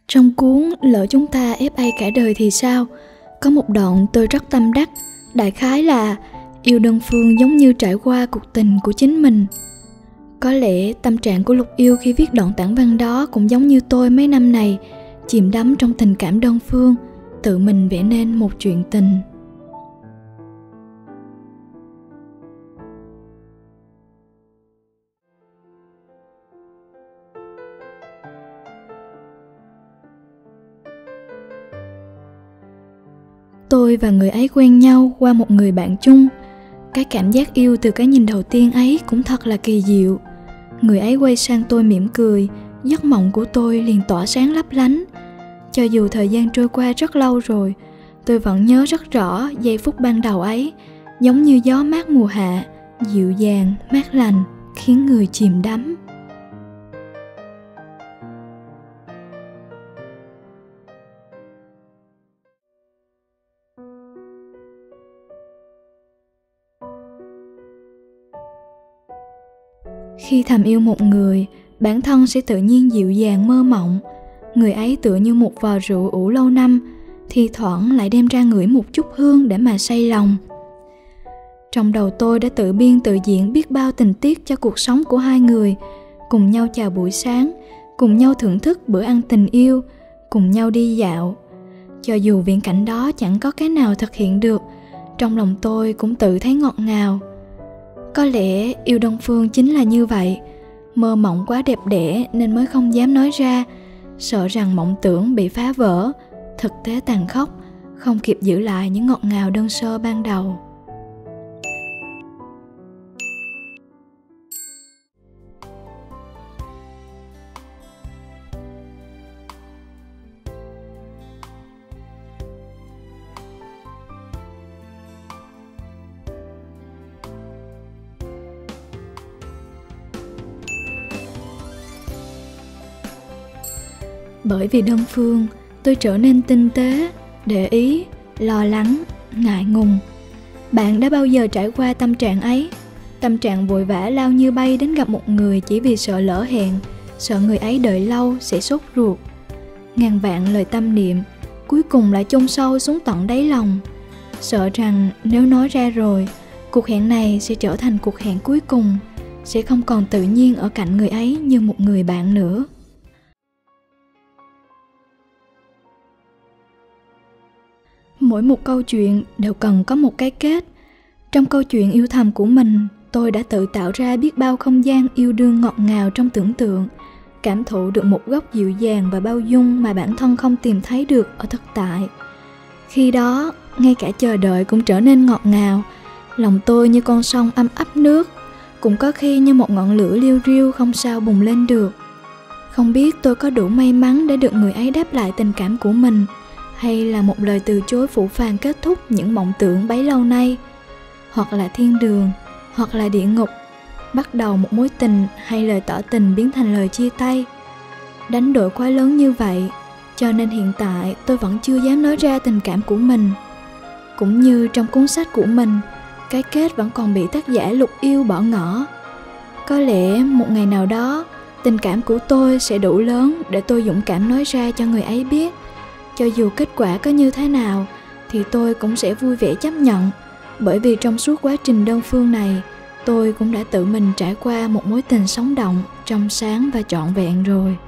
Trong cuốn Lỡ chúng ta FA cả đời thì sao, có một đoạn tôi rất tâm đắc, đại khái là yêu đơn phương giống như trải qua cuộc tình của chính mình. Có lẽ tâm trạng của Lục Yêu khi viết đoạn tản văn đó cũng giống như tôi mấy năm này, chìm đắm trong tình cảm đơn phương, tự mình vẽ nên một chuyện tình. Tôi và người ấy quen nhau qua một người bạn chung. Cái cảm giác yêu từ cái nhìn đầu tiên ấy cũng thật là kỳ diệu. Người ấy quay sang tôi mỉm cười, giấc mộng của tôi liền tỏa sáng lấp lánh. Cho dù thời gian trôi qua rất lâu rồi, tôi vẫn nhớ rất rõ giây phút ban đầu ấy, giống như gió mát mùa hạ, dịu dàng, mát lành, khiến người chìm đắm. Khi thầm yêu một người, bản thân sẽ tự nhiên dịu dàng mơ mộng. Người ấy tựa như một vò rượu ủ lâu năm, thi thoảng lại đem ra ngửi một chút hương để mà say lòng. Trong đầu tôi đã tự biên tự diễn biết bao tình tiết cho cuộc sống của hai người, cùng nhau chào buổi sáng, cùng nhau thưởng thức bữa ăn tình yêu, cùng nhau đi dạo. Cho dù viễn cảnh đó chẳng có cái nào thực hiện được, trong lòng tôi cũng tự thấy ngọt ngào. Có lẽ yêu đơn phương chính là như vậy, mơ mộng quá đẹp đẽ nên mới không dám nói ra, sợ rằng mộng tưởng bị phá vỡ, thực tế tàn khốc, không kịp giữ lại những ngọt ngào đơn sơ ban đầu. Bởi vì đơn phương, tôi trở nên tinh tế, để ý, lo lắng, ngại ngùng. Bạn đã bao giờ trải qua tâm trạng ấy? Tâm trạng vội vã lao như bay đến gặp một người chỉ vì sợ lỡ hẹn, sợ người ấy đợi lâu sẽ sốt ruột. Ngàn vạn lời tâm niệm, cuối cùng lại chôn sâu xuống tận đáy lòng. Sợ rằng nếu nói ra rồi, cuộc hẹn này sẽ trở thành cuộc hẹn cuối cùng, sẽ không còn tự nhiên ở cạnh người ấy như một người bạn nữa. Mỗi một câu chuyện đều cần có một cái kết. Trong câu chuyện yêu thầm của mình, tôi đã tự tạo ra biết bao không gian yêu đương ngọt ngào trong tưởng tượng, cảm thụ được một góc dịu dàng và bao dung mà bản thân không tìm thấy được ở thực tại. Khi đó, ngay cả chờ đợi cũng trở nên ngọt ngào. Lòng tôi như con sông ấm ấp nước, cũng có khi như một ngọn lửa liu riu không sao bùng lên được. Không biết tôi có đủ may mắn để được người ấy đáp lại tình cảm của mình, hay là một lời từ chối phũ phàng kết thúc những mộng tưởng bấy lâu nay. Hoặc là thiên đường, hoặc là địa ngục, bắt đầu một mối tình hay lời tỏ tình biến thành lời chia tay. Đánh đổi quá lớn như vậy, cho nên hiện tại tôi vẫn chưa dám nói ra tình cảm của mình. Cũng như trong cuốn sách của mình, cái kết vẫn còn bị tác giả Lục Yêu bỏ ngỏ. Có lẽ một ngày nào đó, tình cảm của tôi sẽ đủ lớn để tôi dũng cảm nói ra cho người ấy biết. Cho dù kết quả có như thế nào thì tôi cũng sẽ vui vẻ chấp nhận, bởi vì trong suốt quá trình đơn phương này, tôi cũng đã tự mình trải qua một mối tình sống động, trong sáng và trọn vẹn rồi.